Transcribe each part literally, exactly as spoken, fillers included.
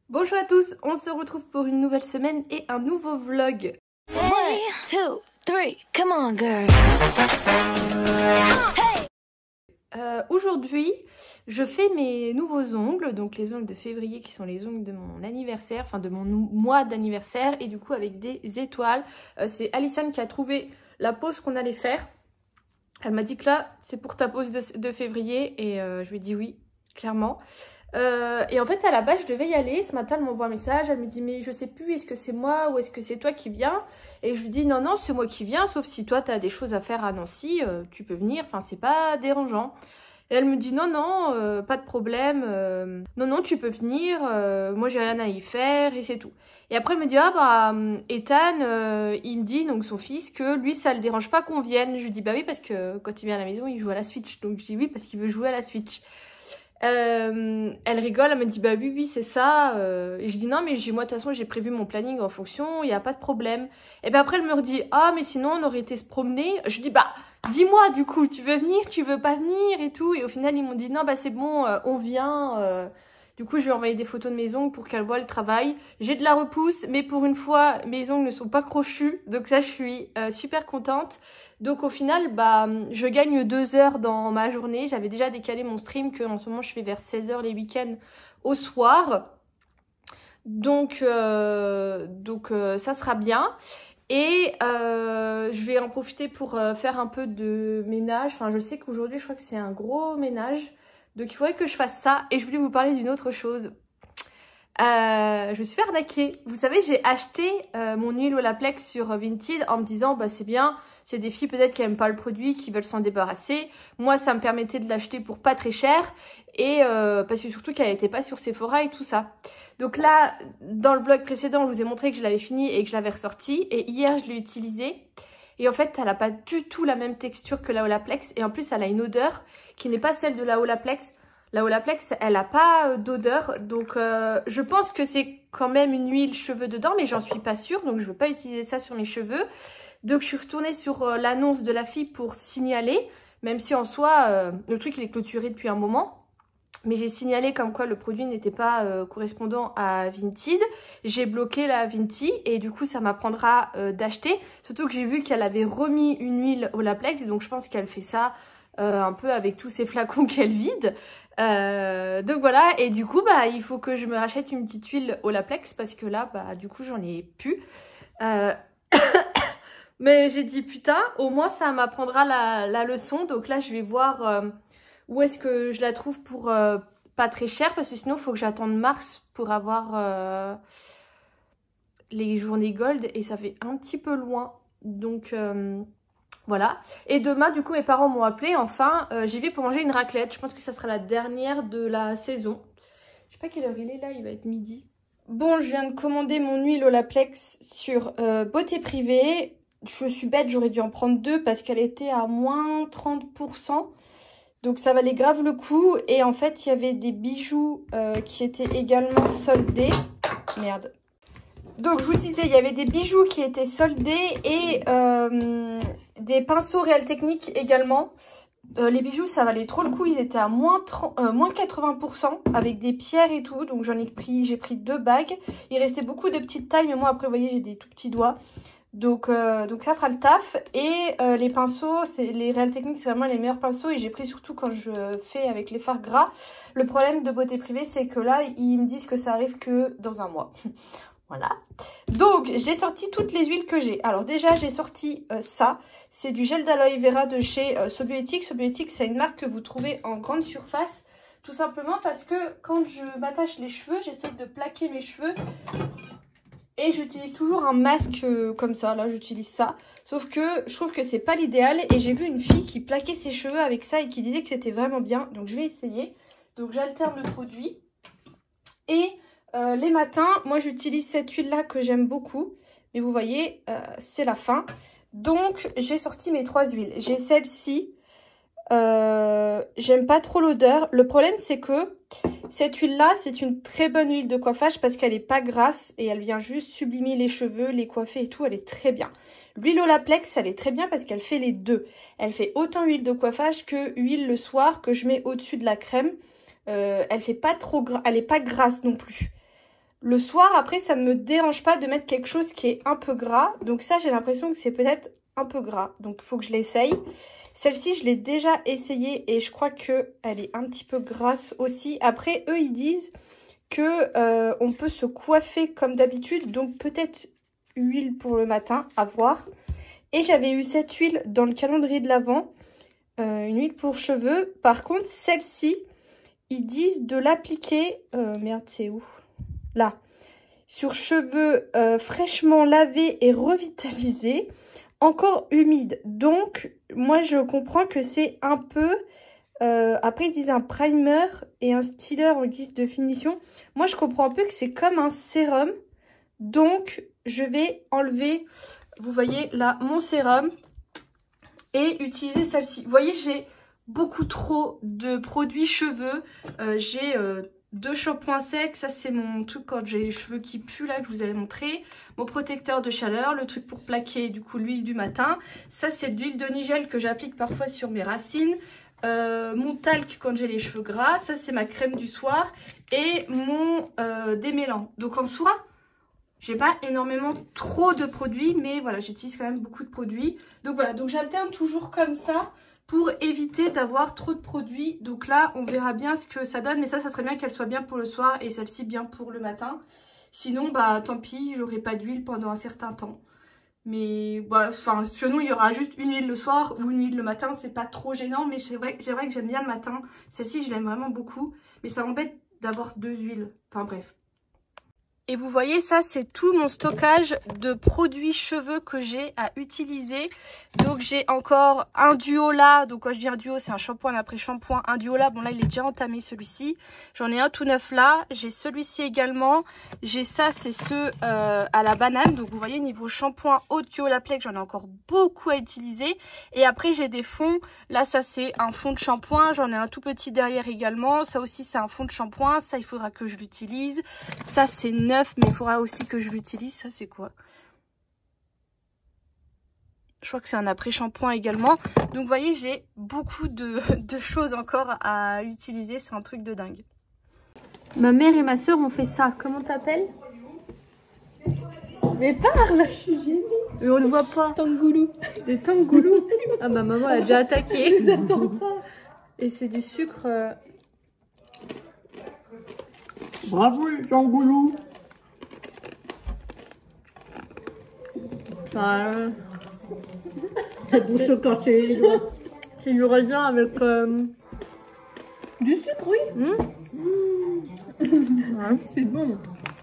Bonjour à tous, on se retrouve pour une nouvelle semaine et un nouveau vlog. One, two, three, come on girl. Euh, Aujourd'hui, je fais mes nouveaux ongles, donc les ongles de février qui sont les ongles de mon anniversaire, enfin de mon mois d'anniversaire, et du coup avec des étoiles. Euh, C'est Alison qui a trouvé la pose qu'on allait faire. Elle m'a dit que là, c'est pour ta pose de, de février, et euh, je lui ai dit oui, clairement. Euh, et en fait à la base je devais y aller. Ce matin elle m'envoie un message, elle me dit mais je sais plus, est-ce que c'est moi ou est-ce que c'est toi qui viens? Et je lui dis non non c'est moi qui viens, sauf si toi tu as des choses à faire à Nancy, euh, tu peux venir, enfin c'est pas dérangeant. Et elle me dit non non euh, pas de problème, euh, non non tu peux venir, euh, moi j'ai rien à y faire et c'est tout. Et après elle me dit ah bah Ethan euh, il me dit, donc son fils, que lui ça le dérange pas qu'on vienne. Je lui dis bah oui parce que quand il vient à la maison il joue à la Switch, donc je dis oui parce qu'il veut jouer à la Switch. Euh, elle rigole, elle me dit bah oui oui c'est ça, euh, et je dis non mais moi de toute façon j'ai prévu mon planning en fonction, il n'y a pas de problème. Et bien après elle me redit ah mais sinon on aurait été se promener. Je dis bah dis-moi du coup, tu veux venir, tu veux pas venir et tout. Et au final ils m'ont dit non bah c'est bon, euh, on vient. euh. Du coup je lui ai envoyé des photos de mes ongles pour qu'elle voit le travail. J'ai de la repousse mais pour une fois mes ongles ne sont pas crochus, donc ça je suis euh, super contente. Donc au final, bah, je gagne deux heures dans ma journée. J'avais déjà décalé mon stream que en ce moment je fais vers seize heures les week-ends au soir. Donc, euh, donc euh, ça sera bien. Et euh, je vais en profiter pour euh, faire un peu de ménage. Enfin, je sais qu'aujourd'hui, je crois que c'est un gros ménage. Donc il faudrait que je fasse ça. Et je voulais vous parler d'une autre chose. Euh, je me suis fait arnaquer. Vous savez, j'ai acheté euh, mon huile Olaplex sur Vinted en me disant bah c'est bien, c'est des filles peut-être qui aiment pas le produit, qui veulent s'en débarrasser. Moi ça me permettait de l'acheter pour pas très cher, et euh, parce que surtout qu'elle n'était pas sur Sephora et tout ça. Donc là, dans le vlog précédent, je vous ai montré que je l'avais fini et que je l'avais ressorti, et hier je l'ai utilisée. Et en fait elle n'a pas du tout la même texture que la Olaplex, et en plus elle a une odeur qui n'est pas celle de la Olaplex. La Olaplex, elle n'a pas d'odeur, donc euh, je pense que c'est quand même une huile cheveux dedans, mais j'en suis pas sûre, donc je ne veux pas utiliser ça sur mes cheveux. Donc je suis retournée sur euh, l'annonce de la fille pour signaler, même si en soi, euh, le truc il est clôturé depuis un moment. Mais j'ai signalé comme quoi le produit n'était pas euh, correspondant à Vinted. J'ai bloqué la Vinted et du coup ça m'apprendra euh, d'acheter. Surtout que j'ai vu qu'elle avait remis une huile Olaplex, donc je pense qu'elle fait ça euh, un peu avec tous ces flacons qu'elle vide. Euh, donc voilà, et du coup bah il faut que je me rachète une petite huile Olaplex parce que là bah du coup j'en ai plus. Euh... Mais j'ai dit putain, au moins ça m'apprendra la, la leçon. Donc là je vais voir euh, où est-ce que je la trouve pour euh, pas très cher, parce que sinon il faut que j'attende mars pour avoir euh, les journées gold et ça fait un petit peu loin. Donc euh, voilà. Et demain du coup mes parents m'ont appelé, enfin euh, j'y vais pour manger une raclette. Je pense que ça sera la dernière de la saison. Je sais pas quelle heure il est là, il va être midi. Bon, je viens de commander mon huile Olaplex sur euh, Beauté Privée. Je suis bête, j'aurais dû en prendre deux parce qu'elle était à moins trente pour cent. Donc ça valait grave le coup. Et en fait, il y avait des bijoux euh, qui étaient également soldés. Merde. Donc je vous disais, il y avait des bijoux qui étaient soldés et euh, des pinceaux Réal Technique également. Euh, les bijoux ça valait trop le coup, ils étaient à moins, trente, euh, moins quatre-vingts pour cent avec des pierres et tout. Donc j'en ai pris, j'ai pris deux bagues. Il restait beaucoup de petites tailles, mais moi après vous voyez j'ai des tout petits doigts. Donc, euh, donc ça fera le taf. Et euh, les pinceaux, les Réal Technique c'est vraiment les meilleurs pinceaux. Et j'ai pris surtout quand je fais avec les fards gras. Le problème de Beauté Privée c'est que là ils me disent que ça arrive que dans un mois. Voilà. Donc, j'ai sorti toutes les huiles que j'ai. Alors déjà, j'ai sorti euh, ça. C'est du gel d'aloe vera de chez euh, Sobiotics. Sobiotics, c'est une marque que vous trouvez en grande surface. Tout simplement parce que quand je m'attache les cheveux, j'essaie de plaquer mes cheveux. Et j'utilise toujours un masque euh, comme ça. Là, j'utilise ça. Sauf que je trouve que c'est pas l'idéal. Et j'ai vu une fille qui plaquait ses cheveux avec ça et qui disait que c'était vraiment bien. Donc, je vais essayer. Donc, j'alterne le produit. Et... Euh, les matins, moi j'utilise cette huile là que j'aime beaucoup. Mais vous voyez, euh, c'est la fin. Donc j'ai sorti mes trois huiles. J'ai celle-ci. Euh, J'aime pas trop l'odeur. Le problème c'est que cette huile là, c'est une très bonne huile de coiffage parce qu'elle est pas grasse. Et elle vient juste sublimer les cheveux, les coiffer et tout. Elle est très bien. L'huile Olaplex, elle est très bien parce qu'elle fait les deux. Elle fait autant huile de coiffage que huile le soir que je mets au-dessus de la crème. Euh, elle fait pas trop gras, elle est pas grasse non plus. Le soir, après, ça ne me dérange pas de mettre quelque chose qui est un peu gras. Donc ça, j'ai l'impression que c'est peut-être un peu gras. Donc il faut que je l'essaye. Celle-ci, je l'ai déjà essayée et je crois qu'elle est un petit peu grasse aussi. Après, eux, ils disent que euh, on peut se coiffer comme d'habitude. Donc peut-être huile pour le matin, à voir. Et j'avais eu cette huile dans le calendrier de l'Avent. Euh, une huile pour cheveux. Par contre, celle-ci, ils disent de l'appliquer... Euh, merde, c'est où? Là. Sur cheveux euh, fraîchement lavés et revitalisés. Encore humide. Donc, moi, je comprends que c'est un peu... Euh, après, ils disent un primer et un styler en guise de finition. Moi, je comprends un peu que c'est comme un sérum. Donc, je vais enlever, vous voyez, là, mon sérum. Et utiliser celle-ci. Vous voyez, j'ai beaucoup trop de produits cheveux. Euh, j'ai... Euh, deux shampoings secs, ça c'est mon truc quand j'ai les cheveux qui puent là que je vous avais montré. Mon protecteur de chaleur, le truc pour plaquer du coup l'huile du matin. Ça c'est de l'huile de nigel que j'applique parfois sur mes racines. Euh, mon talc quand j'ai les cheveux gras, ça c'est ma crème du soir. Et mon euh, démêlant. Donc en soi, j'ai pas énormément trop de produits, mais voilà, j'utilise quand même beaucoup de produits. Donc voilà, donc j'alterne toujours comme ça. Pour éviter d'avoir trop de produits. Donc là, on verra bien ce que ça donne. Mais ça, ça serait bien qu'elle soit bien pour le soir et celle-ci bien pour le matin. Sinon, bah tant pis, j'aurai pas d'huile pendant un certain temps. Mais bah, enfin, sur nous, il y aura juste une huile le soir ou une huile le matin. C'est pas trop gênant, mais c'est vrai, vrai que j'aime bien le matin. Celle-ci, je l'aime vraiment beaucoup. Mais ça m'embête d'avoir deux huiles. Enfin bref. Et vous voyez, ça c'est tout mon stockage de produits cheveux que j'ai à utiliser. Donc j'ai encore un duo là. Donc quand je dis un duo, c'est un shampoing, un après-shampoing. Un duo là, bon là il est déjà entamé celui-ci. J'en ai un tout neuf là. J'ai celui-ci également. J'ai ça, c'est ceux euh, à la banane. Donc vous voyez, niveau shampoing haut de Olaplex, j'en ai encore beaucoup à utiliser. Et après j'ai des fonds. Là ça c'est un fond de shampoing. J'en ai un tout petit derrière également. Ça aussi c'est un fond de shampoing. Ça il faudra que je l'utilise. Ça c'est neuf. Mais il faudra aussi que je l'utilise. Ça c'est quoi? Je crois que c'est un après-shampoing également. Donc vous voyez, j'ai beaucoup de, de choses encore à utiliser. C'est un truc de dingue. Ma mère et ma soeur ont fait ça. Comment t'appelles? Mais parle, je suis gênée. Mais on ne voit pas. Tangoulou. Des tangoulous. Ah ma maman elle a déjà attaqué. Je les attends pas. Et c'est du sucre. Euh... Bravo les tangoulous. Voilà. C'est du sucre, c'est du raisin avec euh... du sucre, oui. Mmh. Mmh. C'est bon.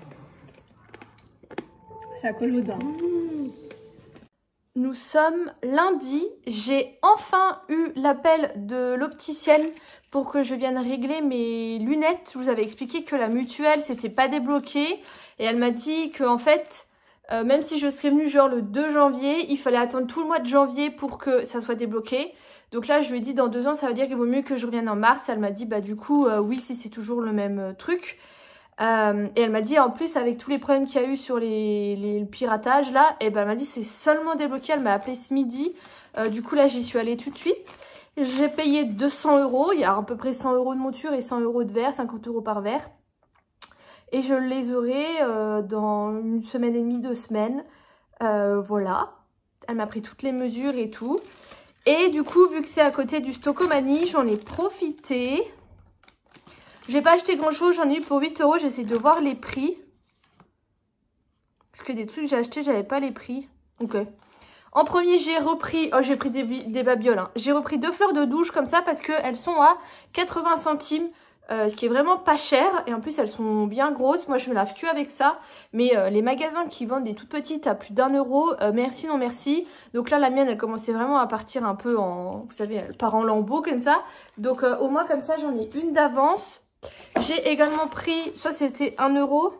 Ça colle aux dents. Mmh. Nous sommes lundi. J'ai enfin eu l'appel de l'opticienne pour que je vienne régler mes lunettes. Je vous avais expliqué que la mutuelle s'était pas débloquée et elle m'a dit que en fait... Euh, même si je serais venue genre le deux janvier, il fallait attendre tout le mois de janvier pour que ça soit débloqué. Donc là, je lui ai dit dans deux ans, ça veut dire qu'il vaut mieux que je revienne en mars. Elle m'a dit, bah du coup, euh, oui, si c'est toujours le même euh, truc. Euh, et elle m'a dit, en plus, avec tous les problèmes qu'il y a eu sur les, les, le piratage, là, et ben elle m'a dit, c'est seulement débloqué. Elle m'a appelé ce midi. Euh, du coup, là, j'y suis allée tout de suite. J'ai payé deux cents euros. Il y a à peu près cent euros de monture et cent euros de verre, cinquante euros par verre. Et je les aurai euh, dans une semaine et demie, deux semaines. Euh, voilà. Elle m'a pris toutes les mesures et tout. Et du coup, vu que c'est à côté du Stocomanie, j'en ai profité. J'ai pas acheté grand chose, j'en ai eu pour huit euros. J'essaie de voir les prix. Parce que des trucs que j'ai achetés, j'avais pas les prix. Ok. En premier, j'ai repris... Oh, j'ai pris des, des babioles. Hein. J'ai repris deux fleurs de douche comme ça parce qu'elles sont à quatre-vingts centimes. Euh, ce qui est vraiment pas cher. Et en plus, elles sont bien grosses. Moi, je me lave que avec ça. Mais euh, les magasins qui vendent des toutes petites à plus d'un euro, euh, merci, non merci. Donc là, la mienne, elle commençait vraiment à partir un peu en... Vous savez, elle part en lambeaux comme ça. Donc euh, au moins, comme ça, j'en ai une d'avance. J'ai également pris... Ça, c'était un euro.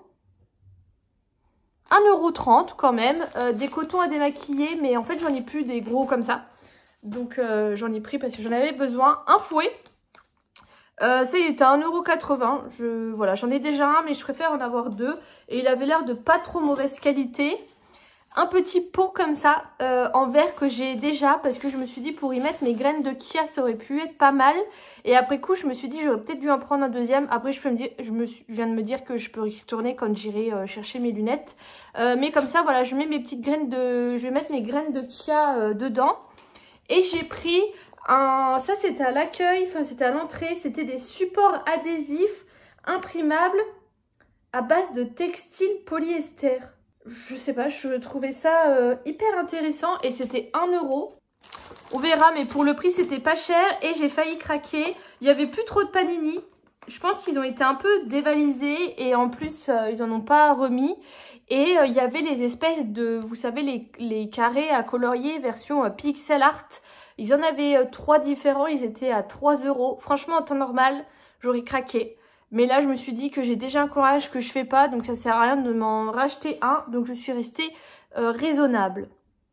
un euro trente quand même. Euh, des cotons à démaquiller. Mais en fait, j'en ai plus des gros comme ça. Donc euh, j'en ai pris parce que j'en avais besoin. Un fouet. Euh, ça, il était à un euro quatre-vingts. Je, voilà, j'en ai déjà un, mais je préfère en avoir deux. Et il avait l'air de pas trop mauvaise qualité. un petit pot comme ça euh, en verre que j'ai déjà parce que je me suis dit pour y mettre mes graines de chia ça aurait pu être pas mal. Et après coup je me suis dit j'aurais peut-être dû en prendre un deuxième. Après je peux me dire, je me suis, je viens de me dire que je peux y retourner quand j'irai euh, chercher mes lunettes. Euh, mais comme ça voilà, je mets mes petites graines de, je vais mettre mes graines de chia euh, dedans. Et j'ai pris un, ça c'était à l'accueil, enfin c'était à l'entrée, c'était des supports adhésifs imprimables à base de textile polyester. Je sais pas, je trouvais ça euh, hyper intéressant et c'était un euro. On verra, mais pour le prix, c'était pas cher et j'ai failli craquer. Il y avait plus trop de panini. Je pense qu'ils ont été un peu dévalisés et en plus, euh, ils en ont pas remis. Et euh, il y avait les espèces de, vous savez, les, les carrés à colorier version euh, pixel art. Ils en avaient euh, trois différents, ils étaient à trois euros. Franchement, en temps normal, j'aurais craqué. Mais là, je me suis dit que j'ai déjà un collage que je fais pas, donc ça sert à rien de m'en racheter un. Donc je suis restée euh, raisonnable.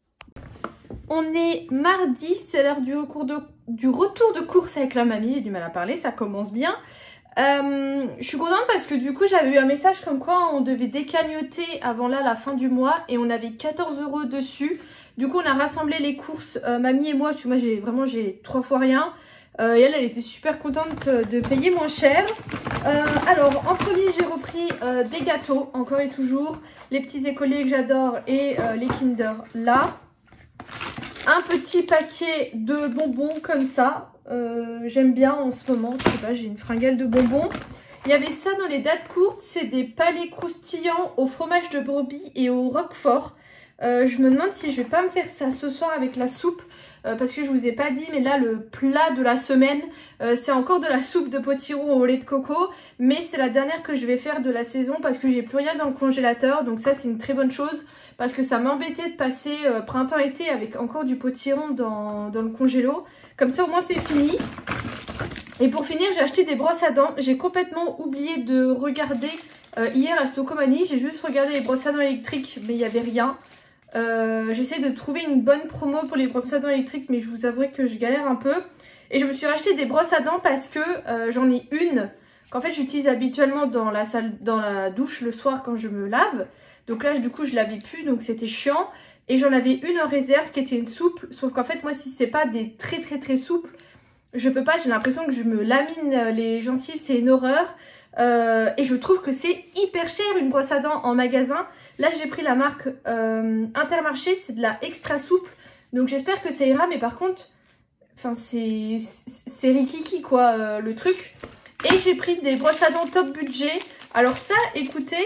On est mardi, c'est l'heure du, de, du retour de course avec la mamie. J'ai du mal à parler, ça commence bien. Euh, je suis contente parce que du coup, j'avais eu un message comme quoi on devait décagnoter avant là la fin du mois. Et on avait quatorze euros dessus. Du coup, on a rassemblé les courses, euh, mamie et moi. Tu vois, j'ai vraiment j'ai trois fois rien. Euh, et elle, elle était super contente de payer moins cher. Euh, alors, en premier, j'ai repris euh, des gâteaux, encore et toujours. Les petits écoliers que j'adore et euh, les Kinder là. Un petit paquet de bonbons comme ça. Euh, J'aime bien en ce moment. Je sais pas, j'ai une fringale de bonbons. Il y avait ça dans les dates courtes. C'est des palais croustillants au fromage de brebis et au roquefort. Euh, je me demande si je vais pas me faire ça ce soir avec la soupe. Euh, parce que je vous ai pas dit, mais là le plat de la semaine euh, c'est encore de la soupe de potiron au lait de coco, mais c'est la dernière que je vais faire de la saison parce que j'ai plus rien dans le congélateur, donc ça c'est une très bonne chose parce que ça m'embêtait de passer euh, printemps-été avec encore du potiron dans, dans le congélo. Comme ça au moins c'est fini. Et pour finir, j'ai acheté des brosses à dents. J'ai complètement oublié de regarder euh, hier à Stocomanie, j'ai juste regardé les brosses à dents électriques mais il n'y avait rien. Euh, J'essaie de trouver une bonne promo pour les brosses à dents électriques, mais je vous avouerai que je galère un peu. Et je me suis racheté des brosses à dents parce que euh, j'en ai une qu'en fait j'utilise habituellement dans la salle, dans la douche le soir quand je me lave. Donc là du coup je l'avais plus, donc c'était chiant. Et j'en avais une en réserve qui était une souple, sauf qu'en fait moi si c'est pas des très très très souples, je peux pas, j'ai l'impression que je me lamine les gencives, c'est une horreur. Euh, et je trouve que c'est hyper cher une brosse à dents en magasin. Là j'ai pris la marque euh, Intermarché, c'est de la extra souple. Donc j'espère que ça ira, mais par contre, enfin c'est c'est rikiki quoi euh, le truc. Et j'ai pris des brosses à dents top budget. Alors ça, écoutez,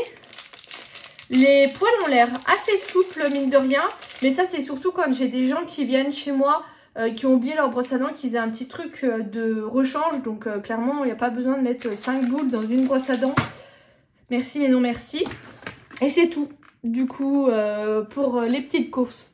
les poils ont l'air assez souples mine de rien. Mais ça c'est surtout quand j'ai des gens qui viennent chez moi Euh, qui ont oublié leur brosse à dents, qu'ils aient un petit truc euh, de rechange. Donc euh, clairement il n'y a pas besoin de mettre cinq boules dans une brosse à dents. Merci mais non merci. Et c'est tout du coup euh, pour les petites courses.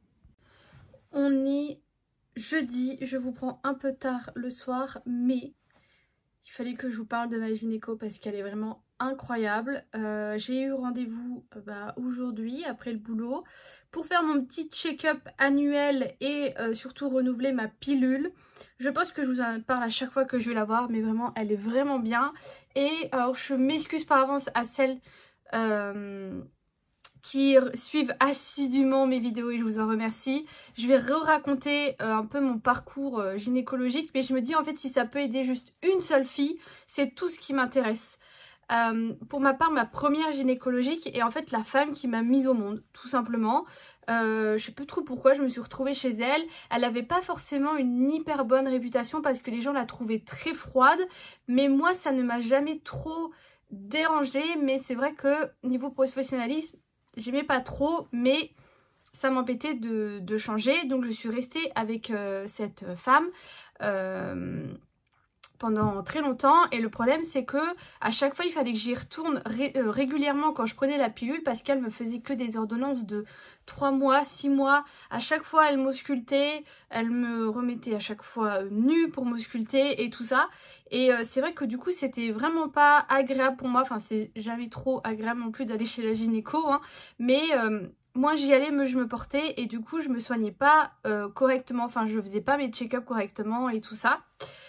On est jeudi, je vous prends un peu tard le soir, mais il fallait que je vous parle de ma gynéco parce qu'elle est vraiment incroyable. Euh, j'ai eu rendez-vous euh, bah, aujourd'hui après le boulot pour faire mon petit check-up annuel et euh, surtout renouveler ma pilule. Je pense que je vous en parle à chaque fois que je vais la voir, mais vraiment elle est vraiment bien. Et alors je m'excuse par avance à celles euh, qui suivent assidûment mes vidéos et je vous en remercie. Je vais re-raconter euh, un peu mon parcours euh, gynécologique, mais je me dis en fait si ça peut aider juste une seule fille, c'est tout ce qui m'intéresse. Euh, pour ma part, ma première gynécologique est en fait la femme qui m'a mise au monde, tout simplement. Euh, je sais pas trop pourquoi je me suis retrouvée chez elle. Elle avait pas forcément une hyper bonne réputation parce que les gens la trouvaient très froide, mais moi ça ne m'a jamais trop dérangée. Mais c'est vrai que niveau professionnalisme, j'aimais pas trop, mais ça m'embêtait de, de changer. Donc je suis restée avec euh, cette femme euh, pendant très longtemps. Et le problème c'est que à chaque fois il fallait que j'y retourne ré euh, régulièrement quand je prenais la pilule, parce qu'elle me faisait que des ordonnances de trois mois, six mois. À chaque fois elle m'auscultait, elle me remettait à chaque fois nue pour m'ausculter et tout ça. Et euh, c'est vrai que du coup c'était vraiment pas agréable pour moi. Enfin c'est jamais trop agréable non plus d'aller chez la gynéco, hein. Mais euh, moi j'y allais, me, je me portais et du coup je me soignais pas euh, correctement. Enfin je faisais pas mes check-up correctement et tout ça.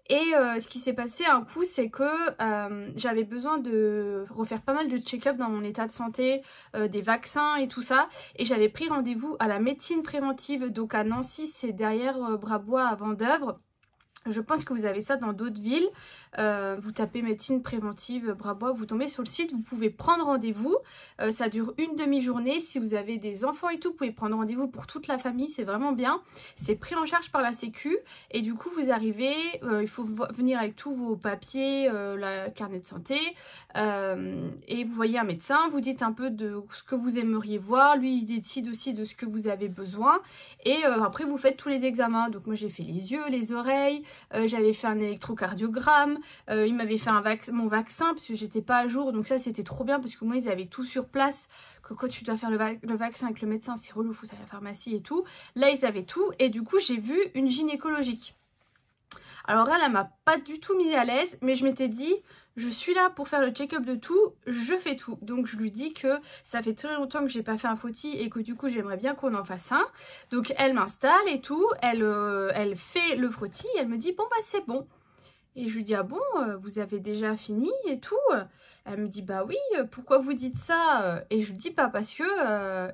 Et euh, ce qui s'est passé un coup, c'est que euh, j'avais besoin de refaire pas mal de check-up dans mon état de santé, euh, des vaccins et tout ça. Et j'avais pris rendez-vous à la médecine préventive, donc à Nancy, c'est derrière euh, Brabois à Vendeuvre. Je pense que vous avez ça dans d'autres villes. Euh, vous tapez médecine préventive Brabois, vous tombez sur le site, vous pouvez prendre rendez-vous. Euh, ça dure une demi-journée. Si vous avez des enfants et tout, vous pouvez prendre rendez-vous pour toute la famille, c'est vraiment bien. C'est pris en charge par la Sécu et du coup vous arrivez, euh, il faut venir avec tous vos papiers, euh, la carnet de santé euh, et vous voyez un médecin, vous dites un peu de ce que vous aimeriez voir, lui il décide aussi de ce que vous avez besoin et euh, après vous faites tous les examens. Donc moi j'ai fait les yeux, les oreilles, euh, j'avais fait un électrocardiogramme. Euh, il m'avait fait un vac mon vaccin parce que j'étais pas à jour, donc ça c'était trop bien parce que moi ils avaient tout sur place, que quand tu dois faire le, va le vaccin avec le médecin c'est relou, faut aller à la pharmacie et tout. Là ils avaient tout et du coup j'ai vu une gynécologique. Alors elle, elle m'a pas du tout mis à l'aise, mais je m'étais dit je suis là pour faire le check-up de tout, je fais tout. Donc je lui dis que ça fait très longtemps que j'ai pas fait un frottis et que du coup j'aimerais bien qu'on en fasse un. Donc elle m'installe et tout, elle, euh, elle fait le frottis, elle me dit bon bah c'est bon. Et je lui dis, ah bon, vous avez déjà fini et tout? Elle me dit, bah oui, pourquoi vous dites ça? Et je lui dis, pas parce que euh,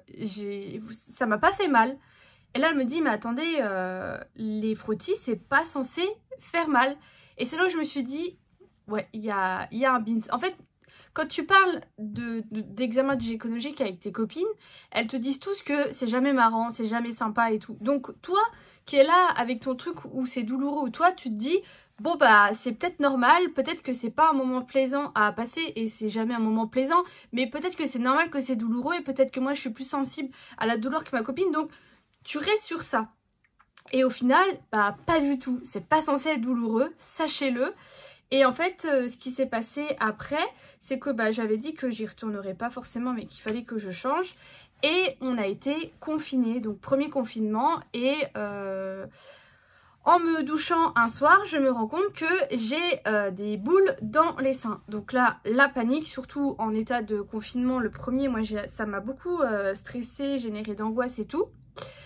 ça m'a pas fait mal. Et là, elle me dit, mais attendez, euh, les frottis, c'est pas censé faire mal. Et c'est là où je me suis dit, ouais, il y a, y a un bins. En fait, quand tu parles d'examen de, de, gynécologique avec tes copines, elles te disent tous que c'est jamais marrant, c'est jamais sympa et tout. Donc toi, qui es là avec ton truc où c'est douloureux, où toi, tu te dis... Bon bah c'est peut-être normal, peut-être que c'est pas un moment plaisant à passer et c'est jamais un moment plaisant, mais peut-être que c'est normal que c'est douloureux et peut-être que moi je suis plus sensible à la douleur que ma copine, donc tu restes sur ça. Et au final, bah pas du tout, c'est pas censé être douloureux, sachez-le. Et en fait, euh, ce qui s'est passé après, c'est que bah, j'avais dit que j'y retournerais pas forcément, mais qu'il fallait que je change. Et on a été confinés, donc premier confinement et... Euh, En me douchant un soir, je me rends compte que j'ai euh, des boules dans les seins. Donc là, la panique, surtout en état de confinement, le premier, moi ça m'a beaucoup euh, stressée, généré d'angoisse et tout.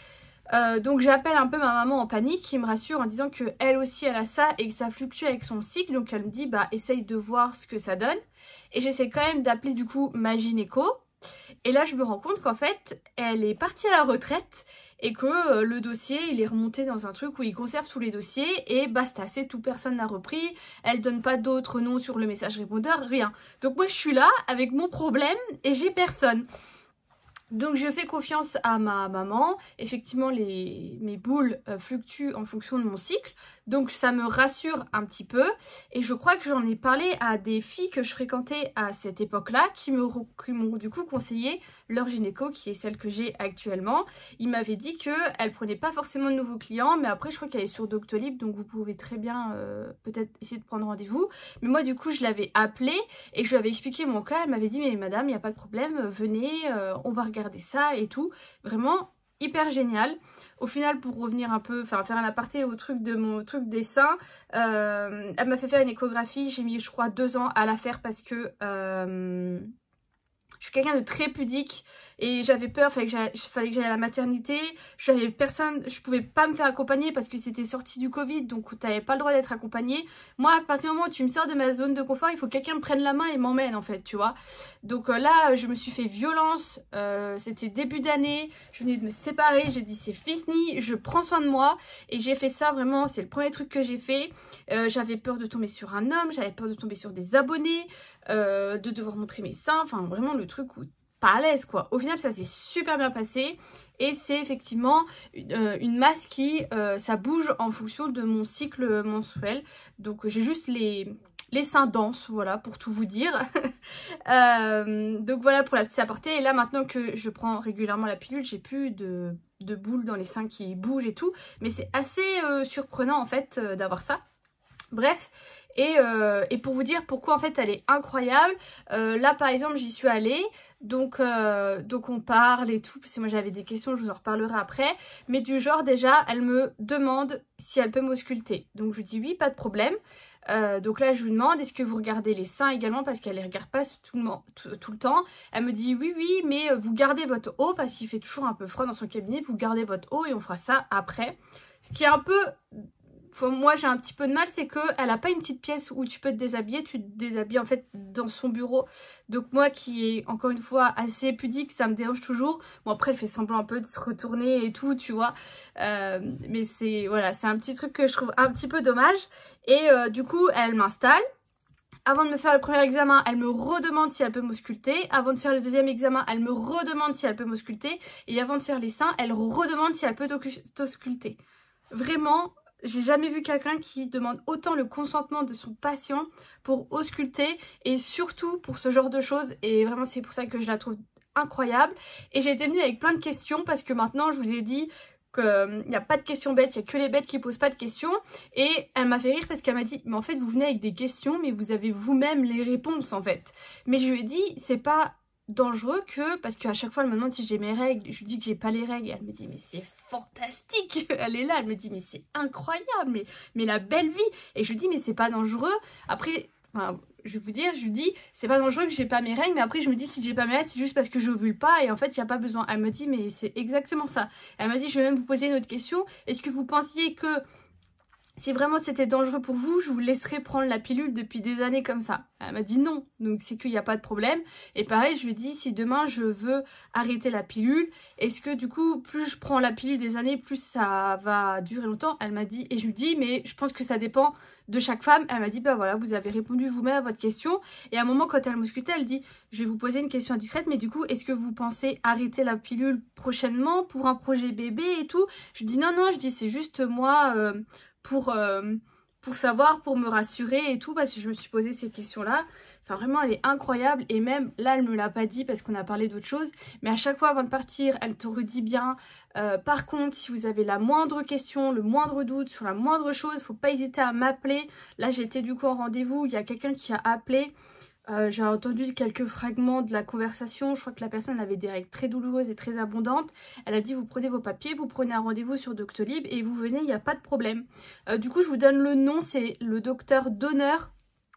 Euh, donc j'appelle un peu ma maman en panique qui me rassure en disant que elle aussi elle a ça et que ça fluctue avec son cycle. Donc elle me dit bah essaye de voir ce que ça donne. Et j'essaie quand même d'appeler du coup ma gynéco. Et là je me rends compte qu'en fait elle est partie à la retraite. Et que euh, le dossier, il est remonté dans un truc où il conserve tous les dossiers et basta, c'est tout, personne n'a repris. Elle donne pas d'autres noms sur le message répondeur, rien. Donc moi je suis là avec mon problème et j'ai personne. Donc je fais confiance à ma maman, effectivement les, mes boules euh, fluctuent en fonction de mon cycle, donc ça me rassure un petit peu et je crois que j'en ai parlé à des filles que je fréquentais à cette époque-là qui m'ont du coup conseillé leur gynéco qui est celle que j'ai actuellement. Il m'avait dit qu'elle prenait pas forcément de nouveaux clients, mais après je crois qu'elle est sur Doctolib, donc vous pouvez très bien euh, peut-être essayer de prendre rendez-vous. Mais moi du coup je l'avais appelée et je lui avais expliqué mon cas, elle m'avait dit mais madame il n'y a pas de problème, venez, euh, on va regarder Regarder ça et tout, vraiment hyper génial. Au final, pour revenir un peu, enfin faire un aparté au truc de mon truc des seins, euh, elle m'a fait faire une échographie, j'ai mis je crois deux ans à la faire parce que euh, je suis quelqu'un de très pudique et j'avais peur, fallait que j'aille à la maternité, j'avais personne, je pouvais pas me faire accompagner parce que c'était sorti du Covid, donc t'avais pas le droit d'être accompagnée. Moi, à partir du moment où tu me sors de ma zone de confort, il faut que quelqu'un me prenne la main et m'emmène en fait, tu vois. Donc euh, là, je me suis fait violence, euh, c'était début d'année, je venais de me séparer, j'ai dit c'est fini, je prends soin de moi et j'ai fait ça vraiment, c'est le premier truc que j'ai fait. Euh, j'avais peur de tomber sur un homme, j'avais peur de tomber sur des abonnés, euh, de devoir montrer mes seins, enfin vraiment le truc où pas à l'aise quoi. Au final ça s'est super bien passé et c'est effectivement une, euh, une masse qui euh, ça bouge en fonction de mon cycle mensuel. Donc j'ai juste les, les seins denses, voilà, pour tout vous dire. euh, donc voilà pour la petite aparté. Et là maintenant que je prends régulièrement la pilule, j'ai plus de, de boules dans les seins qui bougent et tout. Mais c'est assez euh, surprenant en fait euh, d'avoir ça. Bref. Et, euh, et pour vous dire pourquoi en fait elle est incroyable, euh, là par exemple j'y suis allée, donc, euh, donc on parle et tout, parce que moi j'avais des questions, je vous en reparlerai après, mais du genre déjà elle me demande si elle peut m'ausculter, donc je lui dis oui pas de problème, euh, donc là je lui demande est-ce que vous regardez les seins également parce qu'elle les regarde pas tout le, tout, tout le temps, elle me dit oui oui mais vous gardez votre eau parce qu'il fait toujours un peu froid dans son cabinet, vous gardez votre eau et on fera ça après, ce qui est un peu... faut, moi j'ai un petit peu de mal, c'est qu'elle a pas une petite pièce où tu peux te déshabiller, tu te déshabilles en fait dans son bureau. Donc moi qui est encore une fois assez pudique, ça me dérange toujours. Bon après elle fait semblant un peu de se retourner et tout, tu vois. Euh, mais c'est voilà, c'est un petit truc que je trouve un petit peu dommage. Et euh, du coup elle m'installe. Avant de me faire le premier examen, elle me redemande si elle peut m'ausculter. Avant de faire le deuxième examen, elle me redemande si elle peut m'ausculter. Et avant de faire les seins, elle redemande si elle peut t'ausculter. Vraiment, j'ai jamais vu quelqu'un qui demande autant le consentement de son patient pour ausculter. Et surtout pour ce genre de choses. Et vraiment, c'est pour ça que je la trouve incroyable. Et j'ai été venue avec plein de questions parce que maintenant, je vous ai dit... il n'y a pas de questions bêtes, il n'y a que les bêtes qui posent pas de questions. Et elle m'a fait rire parce qu'elle m'a dit mais en fait vous venez avec des questions mais vous avez vous-même les réponses en fait. Mais je lui ai dit c'est pas dangereux que, parce qu'à chaque fois elle me demande si j'ai mes règles, je lui dis que j'ai pas les règles et elle me dit mais c'est fantastique, elle est là, elle me dit mais c'est incroyable, mais, mais la belle vie. Et je lui dis mais c'est pas dangereux. Après, enfin, je vais vous dire, je lui dis c'est pas dangereux que j'ai pas mes règles, mais après je me dis si j'ai pas mes règles c'est juste parce que je ovule pas et en fait il n'y a pas besoin. Elle me dit mais c'est exactement ça. Elle m'a dit je vais même vous poser une autre question, est-ce que vous pensiez que si vraiment c'était dangereux pour vous, je vous laisserais prendre la pilule depuis des années comme ça? Elle m'a dit non, donc c'est qu'il n'y a pas de problème. Et pareil, je lui dis si demain je veux arrêter la pilule, est-ce que du coup, plus je prends la pilule des années, plus ça va durer longtemps? Elle m'a dit, et je lui dis, mais je pense que ça dépend de chaque femme. Elle m'a dit, bah voilà, vous avez répondu vous-même à votre question. Et à un moment, quand elle m'auscultait, elle dit, je vais vous poser une question indiscrète, mais du coup, est-ce que vous pensez arrêter la pilule prochainement pour un projet bébé et tout? Je dis non, non, je dis c'est juste moi... Euh, Pour, euh, pour savoir, pour me rassurer et tout, parce que je me suis posé ces questions-là. Enfin, vraiment, elle est incroyable. Et même, là, elle me l'a pas dit parce qu'on a parlé d'autre chose. Mais à chaque fois, avant de partir, elle te redit bien. Euh, par contre, si vous avez la moindre question, le moindre doute sur la moindre chose, faut pas hésiter à m'appeler. Là, j'étais du coup en rendez-vous. Il y a quelqu'un qui a appelé. Euh, j'ai entendu quelques fragments de la conversation. Je crois que la personne avait des règles très douloureuses et très abondantes. Elle a dit vous prenez vos papiers, vous prenez un rendez-vous sur Doctolib et vous venez, il n'y a pas de problème. Euh, du coup je vous donne le nom, c'est le docteur Donner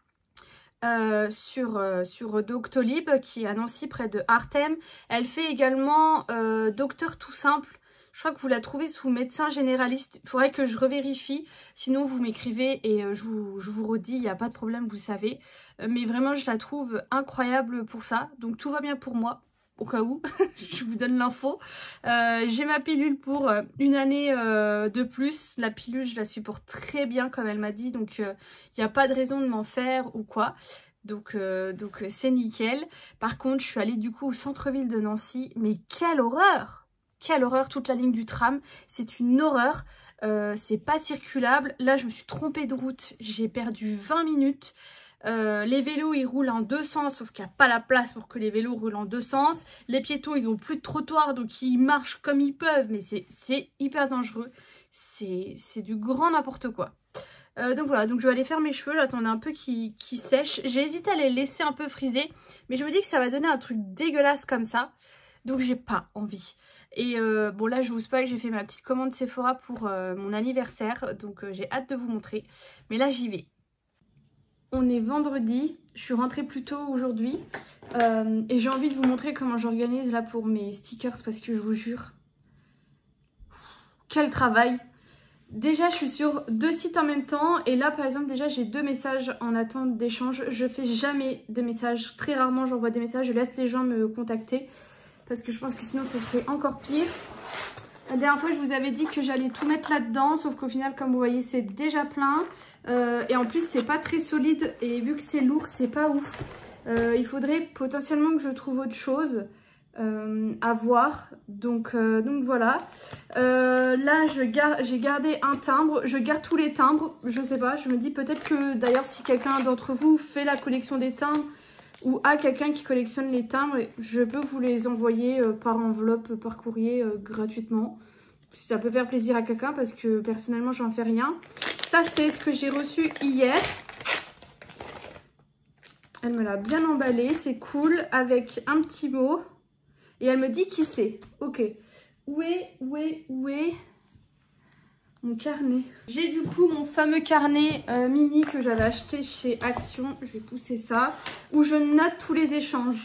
euh, sur, euh, sur Doctolib qui est à Nancy près de Artem. Elle fait également euh, docteur tout simple. Je crois que vous la trouvez sous médecin généraliste. Il faudrait que je revérifie. Sinon, vous m'écrivez et euh, je, vous, je vous redis, il n'y a pas de problème, vous savez. Euh, mais vraiment, je la trouve incroyable pour ça. Donc, tout va bien pour moi, au cas où. Je vous donne l'info. Euh, J'ai ma pilule pour euh, une année euh, de plus. La pilule, je la supporte très bien, comme elle m'a dit. Donc, il euh, n'y a pas de raison de m'en faire ou quoi. Donc, euh, donc c'est nickel. Par contre, je suis allée du coup au centre-ville de Nancy. Mais quelle horreur! Quelle horreur, toute la ligne du tram, c'est une horreur, euh, c'est pas circulable. Là, je me suis trompée de route, j'ai perdu vingt minutes. Euh, les vélos, ils roulent en deux sens, sauf qu'il n'y a pas la place pour que les vélos roulent en deux sens. Les piétons, ils ont plus de trottoir, donc ils marchent comme ils peuvent, mais c'est hyper dangereux. C'est du grand n'importe quoi. Euh, donc voilà, donc je vais aller faire mes cheveux, j'attendais un peu qu'ils qu'ils sèchent. J'ai hésité à les laisser un peu friser, mais je me dis que ça va donner un truc dégueulasse comme ça. Donc j'ai pas envie. Et euh, bon là je vous spoil, j'ai fait ma petite commande Sephora pour euh, mon anniversaire. Donc euh, j'ai hâte de vous montrer. Mais là j'y vais. On est vendredi, je suis rentrée plus tôt aujourd'hui. Euh, et j'ai envie de vous montrer comment j'organise là pour mes stickers. Parce que je vous jure, quel travail! Déjà je suis sur deux sites en même temps. Et là par exemple déjà j'ai deux messages en attente d'échange. Je fais jamais de messages, très rarement j'envoie des messages. Je laisse les gens me contacter. Parce que je pense que sinon ça serait encore pire. La dernière fois je vous avais dit que j'allais tout mettre là-dedans. Sauf qu'au final comme vous voyez c'est déjà plein. euh, Et en plus c'est pas très solide. Et vu que c'est lourd c'est pas ouf. euh, Il faudrait potentiellement que je trouve autre chose euh, à voir. Donc, euh, donc voilà. euh, Là j'ai gar gardé un timbre. Je garde tous les timbres. Je sais pas, je me dis peut-être que d'ailleurs si quelqu'un d'entre vous fait la collection des timbres ou à quelqu'un qui collectionne les timbres, je peux vous les envoyer euh, par enveloppe, par courrier euh, gratuitement. Si ça peut faire plaisir à quelqu'un parce que personnellement j'en fais rien. Ça c'est ce que j'ai reçu hier. Elle me l'a bien emballé, c'est cool, avec un petit mot. Et elle me dit qui c'est. Ok. Où est, où est, où est mon carnet? J'ai du coup mon fameux carnet euh, mini que j'avais acheté chez Action. Je vais pousser ça. Où je note tous les échanges.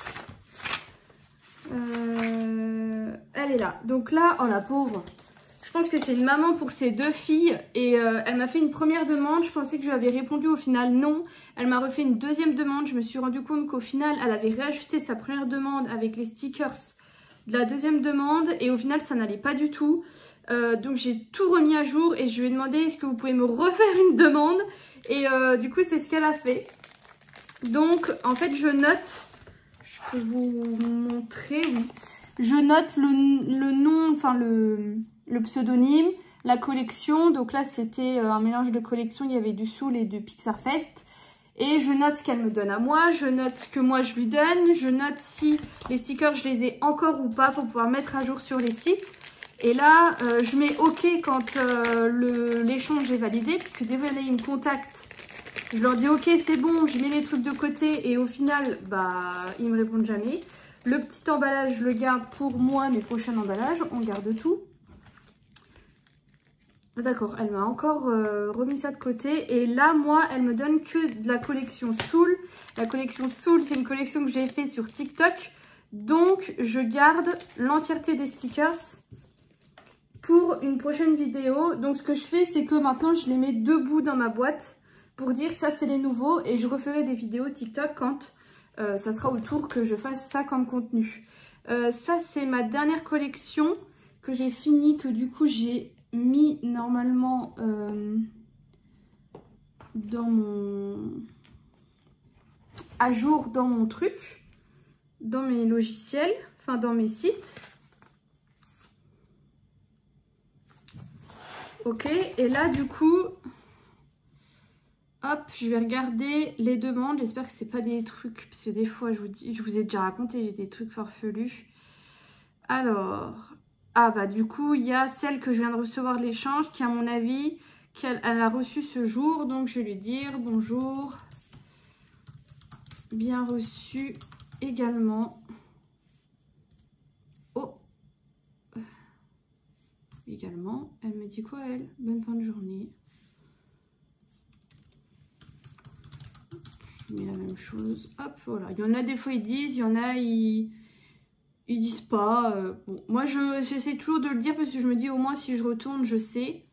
Euh, elle est là. Donc là, oh la pauvre. Je pense que c'est une maman pour ses deux filles et euh, elle m'a fait une première demande. Je pensais que je lui avais répondu, au final non. Elle m'a refait une deuxième demande. Je me suis rendu compte qu'au final elle avait réajusté sa première demande avec les stickers de la deuxième demande et au final ça n'allait pas du tout. Euh, donc j'ai tout remis à jour et je lui ai demandé est-ce que vous pouvez me refaire une demande et euh, du coup c'est ce qu'elle a fait. Donc en fait je note, je peux vous montrer, oui. Je note le, le nom, enfin le, le pseudonyme, la collection. Donc là, c'était un mélange de collections. Il y avait du Soul et du Pixarfest. Et je note ce qu'elle me donne à moi. Je note ce que moi, je lui donne. Je note si les stickers, je les ai encore ou pas pour pouvoir mettre à jour sur les sites. Et là, euh, je mets OK quand euh, l'échange est validé. Puisque dès que ils me contactent, je leur dis OK, c'est bon, je mets les trucs de côté. Et au final, bah, ils me répondent jamais. Le petit emballage, je le garde pour moi, mes prochains emballages. On garde tout. D'accord, elle m'a encore euh, remis ça de côté. Et là, moi, elle me donne que de la collection Soul. La collection Soul, c'est une collection que j'ai fait sur TikTok. Donc, je garde l'entièreté des stickers pour une prochaine vidéo. Donc, ce que je fais, c'est que maintenant, je les mets debout dans ma boîte pour dire ça, c'est les nouveaux. Et je referai des vidéos TikTok quand... Euh, ça sera au tour que je fasse ça comme contenu. Euh, ça, c'est ma dernière collection que j'ai fini, que du coup, j'ai mis normalement euh, dans mon... à jour dans mon truc, dans mes logiciels, enfin dans mes sites. Ok, et là, du coup... Hop, je vais regarder les demandes. J'espère que c'est pas des trucs, parce que des fois, je vous dis, je vous ai déjà raconté, j'ai des trucs farfelus. Alors, ah bah du coup, il y a celle que je viens de recevoir l'échange, qui à mon avis, qu'elle elle a reçu ce jour. Donc, je vais lui dire bonjour, bien reçu également. Oh, également. Elle me dit quoi, elle? Bonne fin de journée. Mais la même chose, hop, voilà. Il y en a des fois ils disent, il y en a ils, ils disent pas. Euh, bon, moi j'essaie toujours de le dire parce que je me dis au moins si je retourne, je sais.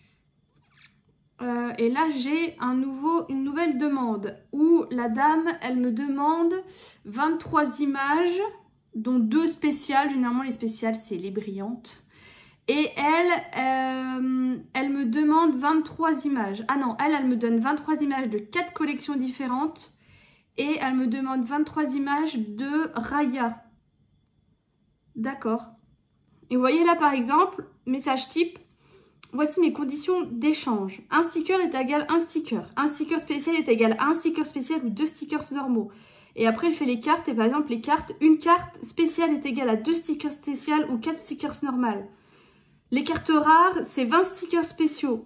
Euh, et là j'ai un nouveau, une nouvelle demande où la dame, elle me demande vingt-trois images, dont deux spéciales. Généralement les spéciales c'est les brillantes. Et elle, euh, elle me demande vingt-trois images. Ah non, elle, elle me donne vingt-trois images de quatre collections différentes. Et elle me demande vingt-trois images de Raya. D'accord. Et vous voyez là par exemple, message type. Voici mes conditions d'échange. Un sticker est égal à un sticker. Un sticker spécial est égal à un sticker spécial ou deux stickers normaux. Et après, elle fait les cartes. Et par exemple, les cartes, une carte spéciale est égale à deux stickers spéciales ou quatre stickers normales. Les cartes rares, c'est vingt stickers spéciaux.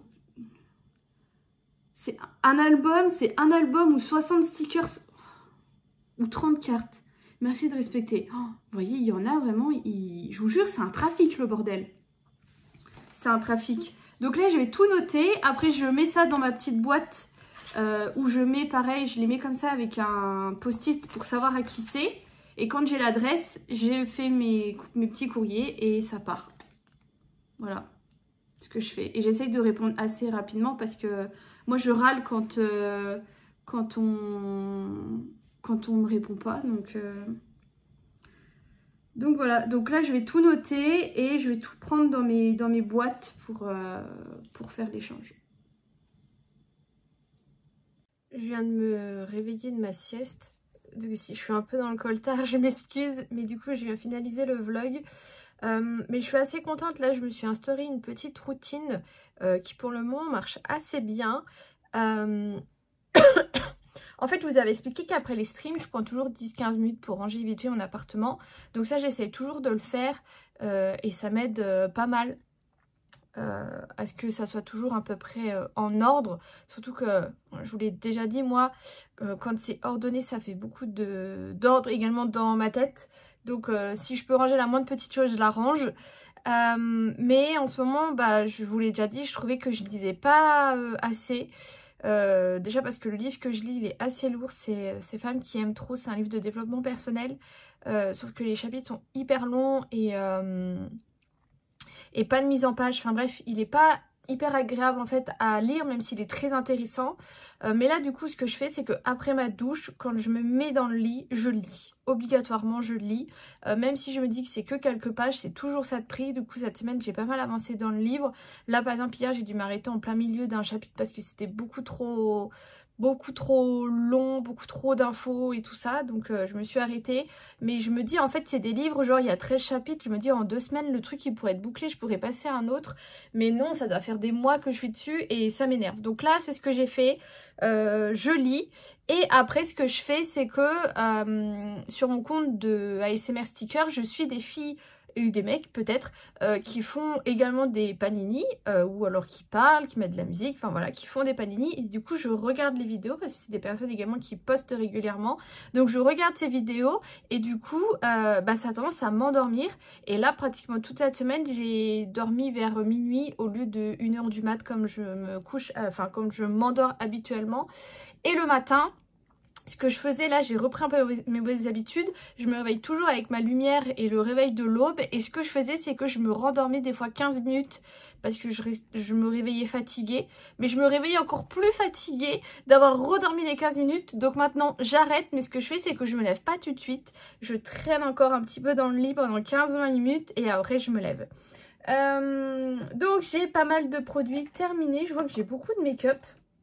C'est un album, c'est un album ou soixante stickers ou trente cartes. Merci de respecter. Oh, vous voyez, il y en a vraiment, il... je vous jure, c'est un trafic le bordel. C'est un trafic. Donc là, je vais tout noter. Après, je mets ça dans ma petite boîte euh, où je mets, pareil, je les mets comme ça avec un post-it pour savoir à qui c'est. Et quand j'ai l'adresse, j'ai fait mes, mes petits courriers et ça part. Voilà ce que je fais. Et j'essaye de répondre assez rapidement parce que moi je râle quand, euh, quand on quand on me répond pas. Donc, euh... donc voilà. Donc là je vais tout noter et je vais tout prendre dans mes, dans mes boîtes pour, euh, pour faire l'échange. Je viens de me réveiller de ma sieste. Donc si je suis un peu dans le coltard, je m'excuse. Mais du coup je viens finaliser le vlog. Euh, mais je suis assez contente, là je me suis instauré une petite routine euh, qui pour le moment marche assez bien. Euh... en fait je vous avais expliqué qu'après les streams je prends toujours dix à quinze minutes pour ranger vite fait mon appartement. Donc ça j'essaie toujours de le faire euh, et ça m'aide euh, pas mal euh, à ce que ça soit toujours à peu près euh, en ordre. Surtout que je vous l'ai déjà dit, moi euh, quand c'est ordonné ça fait beaucoup d'ordre également dans ma tête. Donc euh, si je peux ranger la moindre petite chose, je la range. Euh, mais en ce moment, bah, je vous l'ai déjà dit, je trouvais que je lisais pas euh, assez. Euh, déjà parce que le livre que je lis, il est assez lourd. C'est Femmes qui aiment trop, c'est un livre de développement personnel. Euh, sauf que les chapitres sont hyper longs et, euh, et pas de mise en page. Enfin bref, il est pas hyper agréable en fait à lire, même s'il est très intéressant. Euh, mais là du coup ce que je fais, c'est que après ma douche, quand je me mets dans le lit, je lis. Obligatoirement je lis. Euh, même si je me dis que c'est que quelques pages, c'est toujours ça de prix. Du coup cette semaine j'ai pas mal avancé dans le livre. Là par exemple hier j'ai dû m'arrêter en plein milieu d'un chapitre parce que c'était beaucoup trop... beaucoup trop long, beaucoup trop d'infos et tout ça, donc euh, je me suis arrêtée. Mais je me dis en fait c'est des livres, genre il y a treize chapitres, je me dis en deux semaines le truc il pourrait être bouclé, je pourrais passer à un autre. Mais non, ça doit faire des mois que je suis dessus et ça m'énerve. Donc là c'est ce que j'ai fait, euh, je lis. Et après ce que je fais c'est que euh, sur mon compte de A S M R Sticker, je suis des filles eu des mecs peut-être euh, qui font également des panini euh, ou alors qui parlent, qui mettent de la musique, enfin voilà, qui font des panini. Et du coup je regarde les vidéos parce que c'est des personnes également qui postent régulièrement, donc je regarde ces vidéos et du coup euh, bah, ça a tendance à m'endormir. Et là pratiquement toute cette semaine j'ai dormi vers minuit au lieu de une heure du mat comme je me couche, euh, enfin comme je m'endors habituellement. Et le matin, ce que je faisais là, j'ai repris un peu mes bonnes habitudes. Je me réveille toujours avec ma lumière et le réveil de l'aube. Et ce que je faisais, c'est que je me rendormais des fois quinze minutes parce que je, rest... je me réveillais fatiguée. Mais je me réveillais encore plus fatiguée d'avoir redormi les quinze minutes. Donc maintenant, j'arrête. Mais ce que je fais, c'est que je me lève pas tout de suite. Je traîne encore un petit peu dans le lit pendant quinze à vingt minutes et après, je me lève. Euh... Donc, j'ai pas mal de produits terminés. Je vois que j'ai beaucoup de make-up.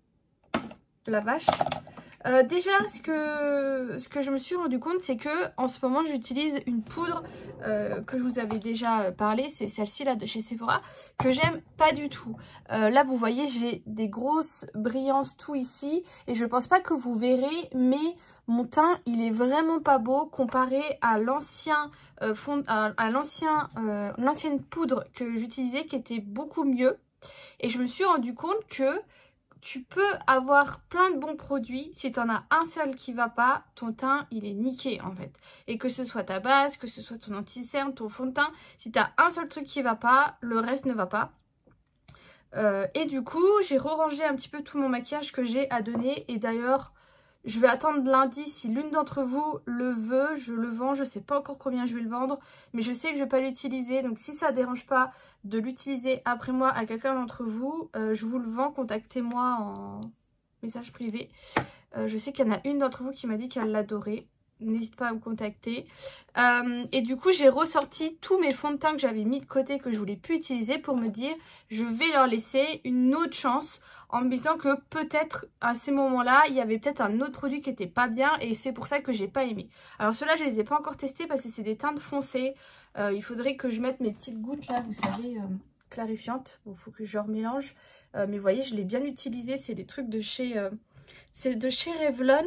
La vache. Euh, déjà, ce que, ce que je me suis rendu compte, c'est que en ce moment, j'utilise une poudre euh, que je vous avais déjà parlé. C'est celle-ci là de chez Sephora, que j'aime pas du tout. Euh, là, vous voyez, j'ai des grosses brillances tout ici. Et je pense pas que vous verrez, mais mon teint, il est vraiment pas beau comparé à l'ancien euh, fond, à, à l'ancien, euh, l'ancienne poudre que j'utilisais qui était beaucoup mieux. Et je me suis rendu compte que tu peux avoir plein de bons produits. Si tu en as un seul qui va pas, ton teint, il est niqué en fait. Et que ce soit ta base, que ce soit ton anti-cerne, ton fond de teint, si tu as un seul truc qui va pas, le reste ne va pas. Euh, et du coup, j'ai re-rangé un petit peu tout mon maquillage que j'ai à donner. Et d'ailleurs, je vais attendre lundi si l'une d'entre vous le veut. Je le vends, je sais pas encore combien je vais le vendre, mais je sais que je vais pas l'utiliser. Donc si ça dérange pas de l'utiliser après moi à quelqu'un d'entre vous, euh, je vous le vends, contactez-moi en message privé. Euh, je sais qu'il y en a une d'entre vous qui m'a dit qu'elle l'adorait. N'hésite pas à me contacter. Euh, et du coup, j'ai ressorti tous mes fonds de teint que j'avais mis de côté, que je voulais plus utiliser, pour me dire, je vais leur laisser une autre chance, en me disant que peut-être à ces moments-là, il y avait peut-être un autre produit qui était pas bien, et c'est pour ça que j'ai pas aimé. Alors ceux-là, je les ai pas encore testés parce que c'est des teintes foncées. Euh, il faudrait que je mette mes petites gouttes là, vous savez, euh, clarifiantes. Bon, faut que je remélange. Euh, mais vous voyez, je l'ai bien utilisé. C'est des trucs de chez, euh, c'est de chez Revlon.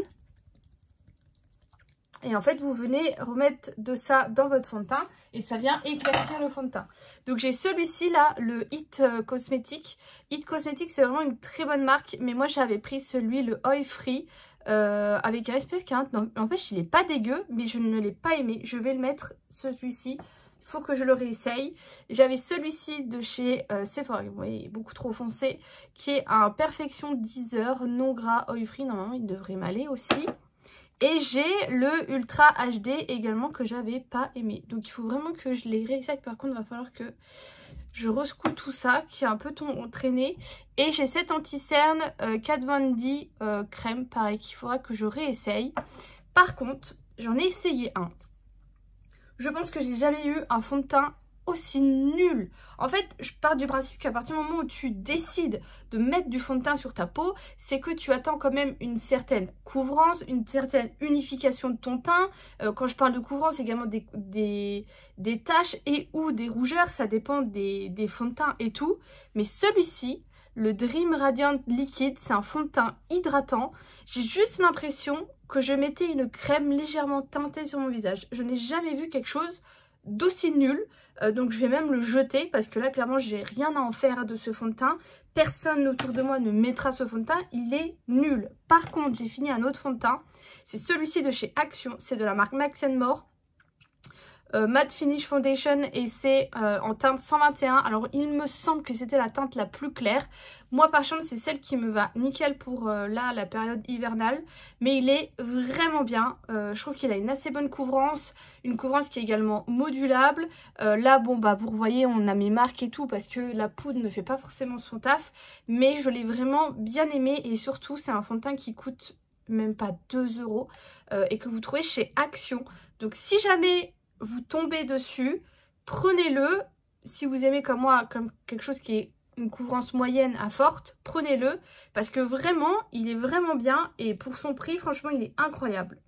Et en fait, vous venez remettre de ça dans votre fond de teint et ça vient éclaircir le fond de teint. Donc j'ai celui-ci là, le Hit Cosmétique. Hit Cosmétique, c'est vraiment une très bonne marque. Mais moi, j'avais pris celui, le Oil Free, euh, avec un S P F quarante. Non, en fait, il n'est pas dégueu, mais je ne l'ai pas aimé. Je vais le mettre, celui-ci. Il faut que je le réessaye. J'avais celui-ci de chez euh, Sephora, vous voyez, beaucoup trop foncé, qui est un Perfection dix heures, non gras, Oil Free. Normalement, il devrait m'aller aussi. Et j'ai le Ultra H D également que j'avais pas aimé. Donc il faut vraiment que je les réessaye. Par contre, il va falloir que je rescoue tout ça qui est un peu traîné. Et j'ai cet anti-cerne euh, Kat Von D euh, crème, pareil, qu'il faudra que je réessaye. Par contre, j'en ai essayé un. Je pense que j'ai jamais eu un fond de teint aussi nul. En fait, je pars du principe qu'à partir du moment où tu décides de mettre du fond de teint sur ta peau, c'est que tu attends quand même une certaine couvrance, une certaine unification de ton teint. Euh, quand je parle de couvrance, également des, des, des taches et ou des rougeurs, ça dépend des, des fonds de teint et tout. Mais celui-ci, le Dream Radiant Liquide, c'est un fond de teint hydratant. J'ai juste l'impression que je mettais une crème légèrement teintée sur mon visage. Je n'ai jamais vu quelque chose d'aussi nul, euh, donc je vais même le jeter parce que là clairement j'ai rien à en faire de ce fond de teint. Personne autour de moi ne mettra ce fond de teint, il est nul. Par contre, j'ai fini un autre fond de teint, c'est celui-ci de chez Action, c'est de la marque Max and More. euh, Matte Finish Foundation et c'est euh, en teinte cent vingt et un. Alors il me semble que c'était la teinte la plus claire. Moi par chance c'est celle qui me va nickel pour euh, là la période hivernale. Mais il est vraiment bien. Euh, je trouve qu'il a une assez bonne couvrance. Une couvrance qui est également modulable. Euh, là bon bah vous voyez on a mes marques et tout parce que la poudre ne fait pas forcément son taf. Mais je l'ai vraiment bien aimé et surtout c'est un fond de teint qui coûte même pas deux euros euh, et que vous trouvez chez Action. Donc si jamais vous tombez dessus, prenez-le. Si vous aimez comme moi, comme quelque chose qui est une couvrance moyenne à forte, prenez-le. Parce que vraiment, il est vraiment bien. Et pour son prix, franchement, il est incroyable.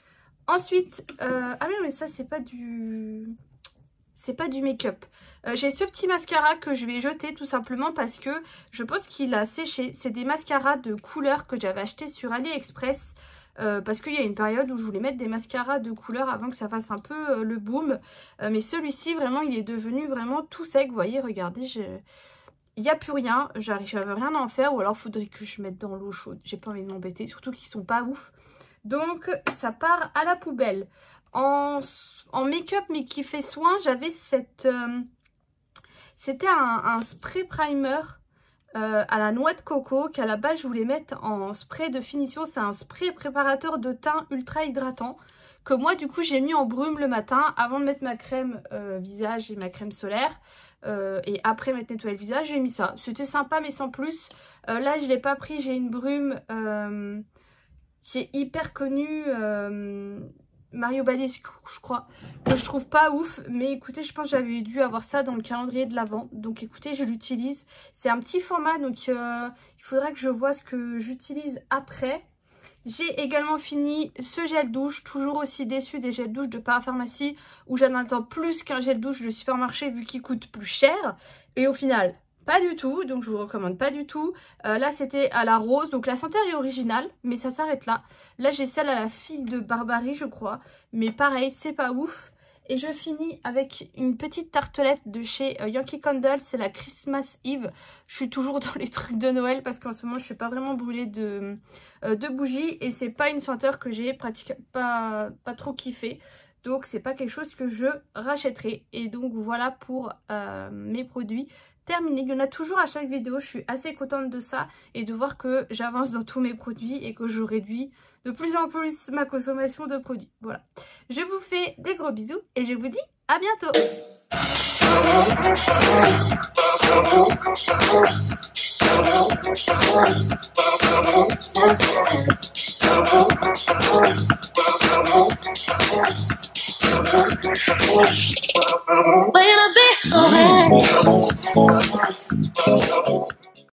Ensuite, euh, ah oui, mais ça, c'est pas du... C'est pas du make-up. Euh, J'ai ce petit mascara que je vais jeter tout simplement parce que je pense qu'il a séché. C'est des mascaras de couleur que j'avais acheté sur AliExpress. Euh, parce qu'il y a une période où je voulais mettre des mascaras de couleur avant que ça fasse un peu euh, le boom. Euh, mais celui-ci, vraiment, il est devenu vraiment tout sec. Vous voyez, regardez, je... il n'y a plus rien. J'arrive rien à en faire. Ou alors, il faudrait que je mette dans l'eau chaude. J'ai pas envie de m'embêter. Surtout qu'ils sont pas ouf. Donc, ça part à la poubelle. En, en make-up, mais qui fait soin, j'avais cette... Euh... C'était un, un spray primer... Euh, à la noix de coco qu'à la base je voulais mettre en spray de finition. C'est un spray préparateur de teint ultra hydratant que moi du coup j'ai mis en brume le matin avant de mettre ma crème euh, visage et ma crème solaire euh, et après m'être nettoyé le visage j'ai mis ça. C'était sympa mais sans plus. Euh, là je l'ai pas pris, j'ai une brume euh, qui est hyper connue, euh, Mario Badescu je crois, que je trouve pas ouf, mais écoutez je pense que j'avais dû avoir ça dans le calendrier de l'Avent, donc écoutez je l'utilise. C'est un petit format donc euh, il faudra que je vois ce que j'utilise après. J'ai également fini ce gel douche, toujours aussi déçue des gels douche de parapharmacie où j'en attends plus qu'un gel douche de supermarché vu qu'il coûte plus cher et au final pas du tout, donc je vous recommande pas du tout. Euh, là c'était à la rose, donc la senteur est originale, mais ça s'arrête là. Là j'ai celle à la figue de Barbarie je crois, mais pareil c'est pas ouf. Et je finis avec une petite tartelette de chez euh, Yankee Candle, c'est la Christmas Eve. Je suis toujours dans les trucs de Noël parce qu'en ce moment je suis pas vraiment brûlée de, euh, de bougies. Et c'est pas une senteur que j'ai pratiquement pas, pas trop kiffé. Donc c'est pas quelque chose que je rachèterai. Et donc voilà pour euh, mes produits terminés. Il y en a toujours à chaque vidéo, je suis assez contente de ça. Et de voir que j'avance dans tous mes produits et que je réduis de plus en plus ma consommation de produits. Voilà. Je vous fais des gros bisous et je vous dis à bientôt. Wait a bit.